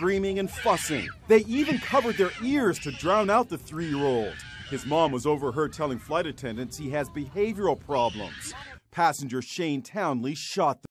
screaming and fussing. They even covered their ears to drown out the 3-year-old. His mom was overheard telling flight attendants he has behavioral problems. Passenger Shane Townley shot the